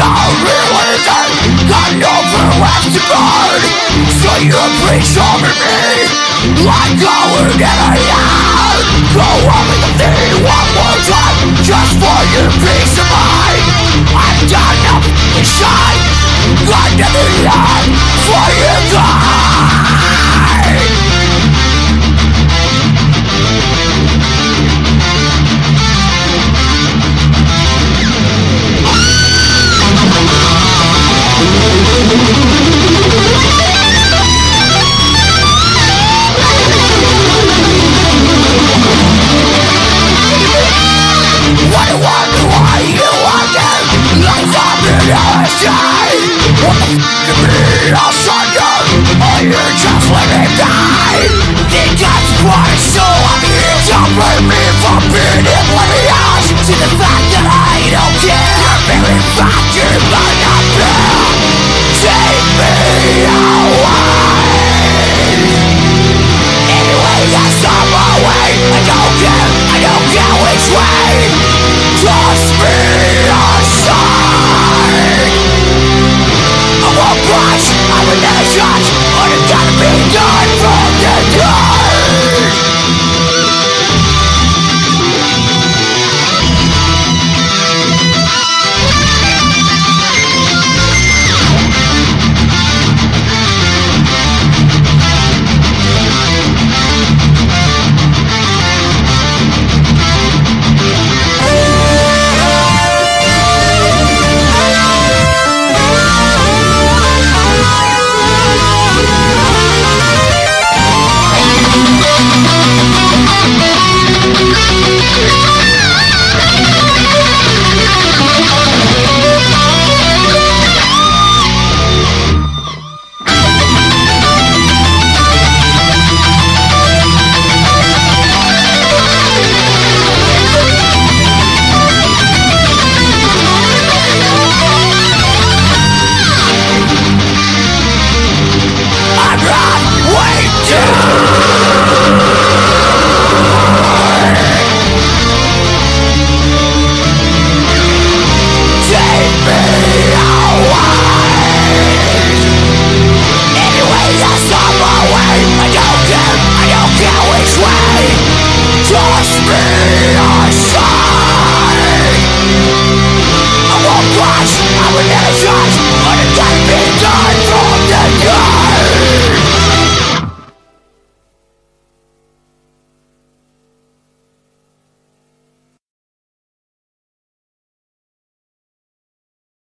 Got nowhere left to burn, so you preach over me like I would never learn. Go on with the thing one more time, just for your peace of mind. I'm done up inside, got nothing left for you guys. What do I do? Why you want it? Like I'm in a state. What the f*** you mean? I'll shut you. Or you just let me die. Think that's why, so I'm here to burn me for being oblivious to